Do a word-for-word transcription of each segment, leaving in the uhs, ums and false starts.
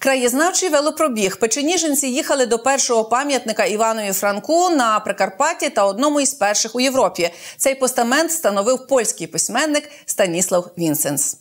Краєзнавчий велопробіг. Печеніжинці їхали до першого пам'ятника Іванові Франку на Прикарпатті та одному із перших у Європі. Цей постамент встановив польський письменник Станіслав Вінсенс.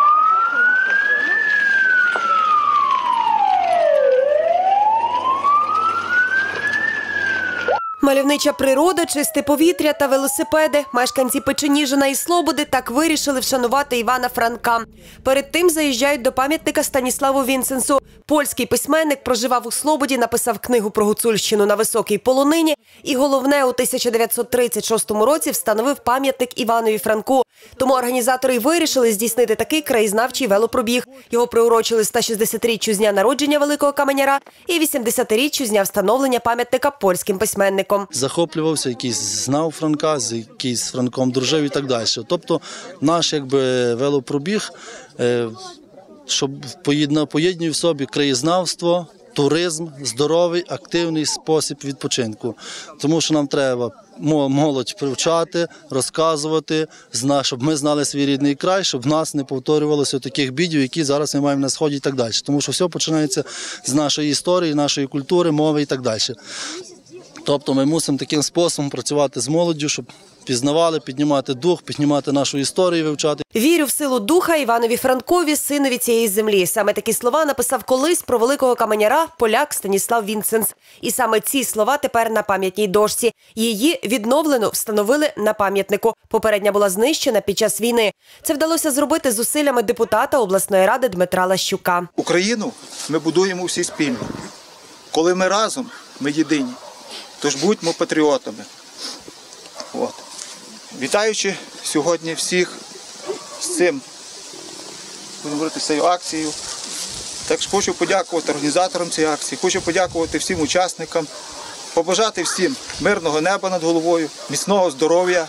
Мальовнича природа, чисте повітря та велосипеди. Мешканці Печеніжина і Слободи так вирішили вшанувати Івана Франка. Перед тим заїжджають до пам'ятника Станіславу Вінсенсу. Польський письменник проживав у Слободі, написав книгу про Гуцульщину на Високій Полонині і, головне, у тисяча дев'ятсот тридцять шостому році встановив пам'ятник Іванові Франку. Тому організатори й вирішили здійснити такий краєзнавчий велопробіг. Його приурочили ста шістдесятиріччю з дня народження великого каменяра і вісімдесятиріччю з дня встановлення пам'ятника польським письменником. Захоплювався, якийсь знав Франка, з якийсь з Франком дружив і так далі. Тобто наш якби велопробіг, щоб поєднує в собі краєзнавство, туризм, здоровий, активний спосіб відпочинку. Тому що нам треба молодь привчати, розказувати, щоб ми знали свій рідний край, щоб в нас не повторювалося таких бідів, які зараз ми маємо на Сході і так далі. Тому що все починається з нашої історії, нашої культури, мови і так далі. Тобто ми мусимо таким способом працювати з молоддю, щоб пізнавали, піднімати дух, піднімати нашу історію, вивчати. Вірю в силу духа Іванові Франкові, синові цієї землі. Саме такі слова написав колись про великого каменяра поляк Станіслав Вінсенс. І саме ці слова тепер на пам'ятній дошці. Її відновлено встановили на пам'ятнику. Попередня була знищена під час війни. Це вдалося зробити зусиллями депутата обласної ради Дмитра Лащука. Україну ми будуємо всі спільно. Коли ми разом, ми єдині. Тож будьмо патріотами. От. Вітаючи сьогодні всіх з цим, будемо говорити, з цією акцією. Також хочу подякувати організаторам цієї акції, хочу подякувати всім учасникам, побажати всім мирного неба над головою, міцного здоров'я,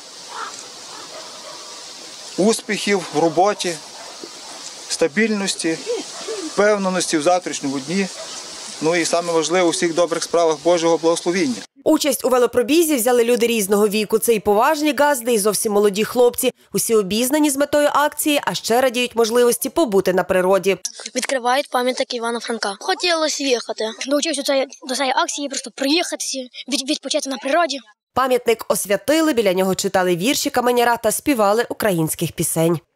успіхів в роботі, стабільності, впевненості в завтрашньому дні. Ну і саме важливе у всіх добрих справах Божого благословіння. Участь у велопробізі взяли люди різного віку. Це і поважні газди, і зовсім молоді хлопці. Усі обізнані з метою акції, а ще радіють можливості побути на природі. Відкривають пам'ятник Івана Франка. Хотілося їхати. Долучився до цієї акції, просто приїхати, відпочити на природі. Пам'ятник освятили, біля нього читали вірші каменяра та співали українських пісень.